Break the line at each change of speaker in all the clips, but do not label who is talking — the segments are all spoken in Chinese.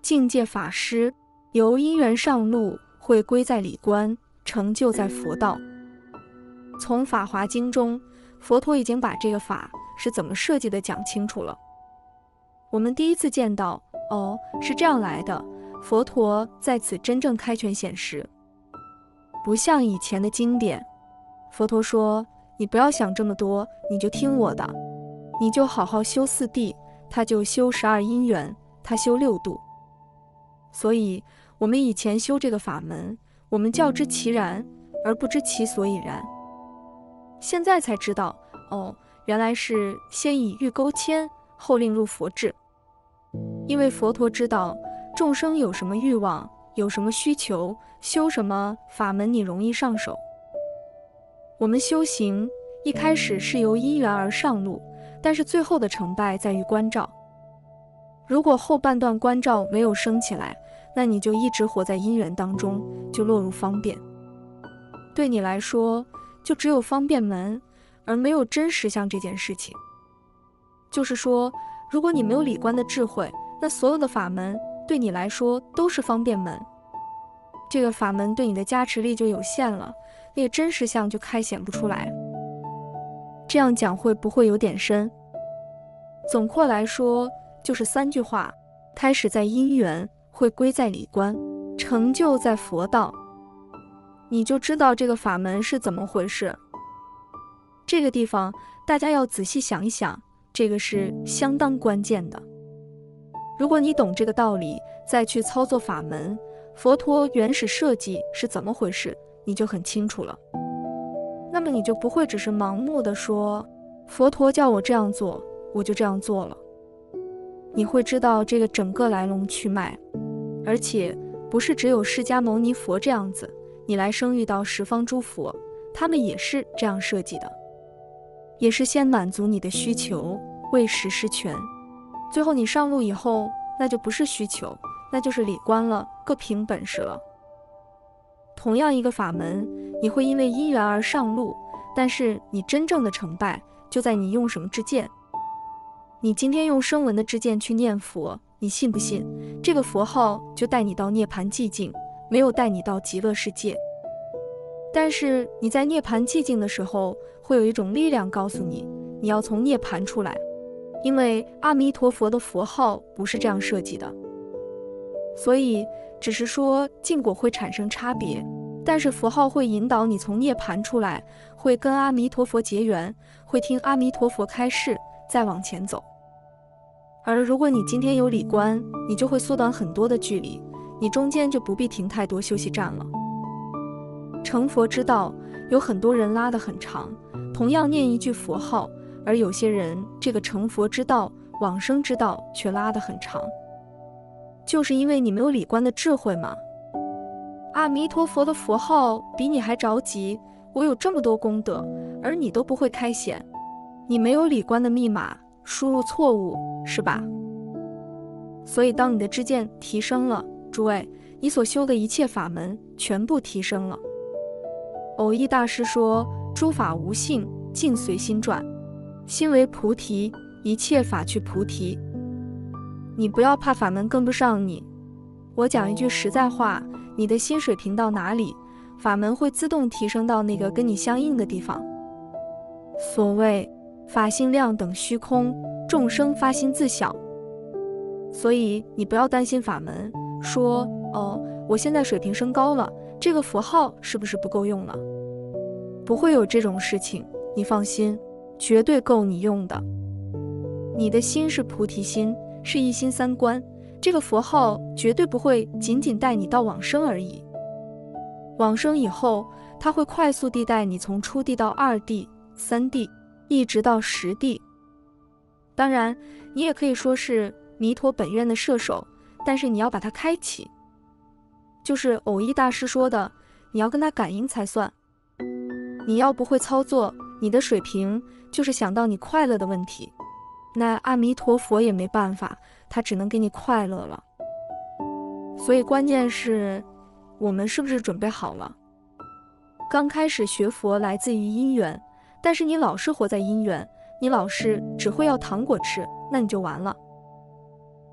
境界法师，由因缘上路，会归在理观，成就在佛道。从《法华经》中，佛陀已经把这个法是怎么设计的讲清楚了。我们第一次见到，是这样来的，佛陀在此真正开权显实。不像以前的经典，佛陀说，你不要想这么多，你就听我的，你就好好修四谛，他就修12因缘，他修6度。所以我们以前修这个法门，我们较知其然，而不知其所以然。现在才知道，原来是先以欲钩牵，后令入佛智。因为佛陀知道众生有什么欲望，有什么需求，修什么法门你容易上手。我们修行一开始是由因缘而上路，但是最后的成败在于关照。如果后半段关照没有升起来，那你就一直活在因缘当中，就落入方便。对你来说，就只有方便门，而没有真实相这件事情。就是说，如果你没有理观的智慧，那所有的法门对你来说都是方便门。这个法门对你的加持力就有限了，那个真实相就开显不出来。这样讲会不会有点深？总括来说，就是3句话：开始在因缘，会归在理观，成就在佛道。你就知道这个法门是怎么回事。这个地方大家要仔细想一想，这个是相当关键的。如果你懂这个道理，再去操作法门，佛陀原始设计是怎么回事，你就很清楚了。那么你就不会只是盲目的说，佛陀叫我这样做，我就这样做了。你会知道这个整个来龙去脉，而且不是只有释迦牟尼佛这样子，你来生遇到十方诸佛，他们也是这样设计的，也是先满足你的需求，为实施权。最后你上路以后，那就不是需求，那就是理观了，各凭本事了。同样一个法门，你会因为因缘而上路，但是你真正的成败就在你用什么知见。你今天用声闻的知见去念佛，你信不信这个佛号就带你到涅槃寂静，没有带你到极乐世界。但是你在涅槃寂静的时候，会有一种力量告诉你，你要从涅槃出来，因为阿弥陀佛的佛号不是这样设计的。所以只是说境果会产生差别，但是佛号会引导你从涅槃出来，会跟阿弥陀佛结缘，会听阿弥陀佛开示，再往前走。而如果你今天有理观，你就会缩短很多的距离，你中间就不必停太多休息站了。成佛之道有很多人拉得很长，同样念一句佛号，而有些人这个成佛之道、往生之道却拉得很长，就是因为你没有理观的智慧嘛。阿弥陀佛的佛号比你还着急，我有这么多功德，而你都不会开显，你没有理观的密码，输入错误，是吧？所以当你的知见提升了，诸位，你所修的一切法门全部提升了。藕益大师说，诸法无性，境随心转，心为菩提，一切法去菩提。你不要怕法门跟不上你，我讲一句实在话，你的心水平到哪里，法门会自动提升到那个跟你相应的地方。所谓法性量等虚空，众生发心自晓。所以你不要担心法门，说我现在水平升高了，这个佛号是不是不够用了？不会有这种事情，你放心，绝对够你用的。你的心是菩提心，是一心三观，这个佛号绝对不会仅仅带你到往生而已。往生以后，它会快速地带你从初地到2地、3地，一直到10地。当然，你也可以说是弥陀本愿的摄手，但是你要把它开启。就是藕益大师说的，你要跟他感应才算。你要不会操作，你的水平就是想到你快乐的问题，那阿弥陀佛也没办法，他只能给你快乐了。所以关键是我们是不是准备好了？刚开始学佛来自于因缘，但是你老是活在因缘，你老是只会要糖果吃，那你就完了。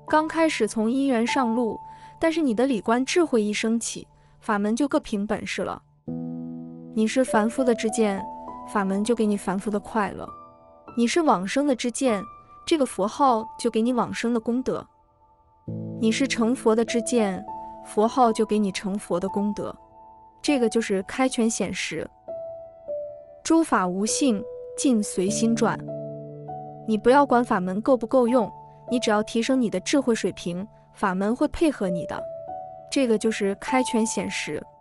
刚开始从因缘上路，但是你的理观智慧一升起，法门就各凭本事了。你是凡夫的知见，法门就给你凡夫的快乐；你是往生的知见，这个佛号就给你往生的功德；你是成佛的知见，佛号就给你成佛的功德。这个就是开权显实。诸法无性，尽随心转。你不要管法门够不够用，你只要提升你的智慧水平，法门会配合你的。这个就是开权显实。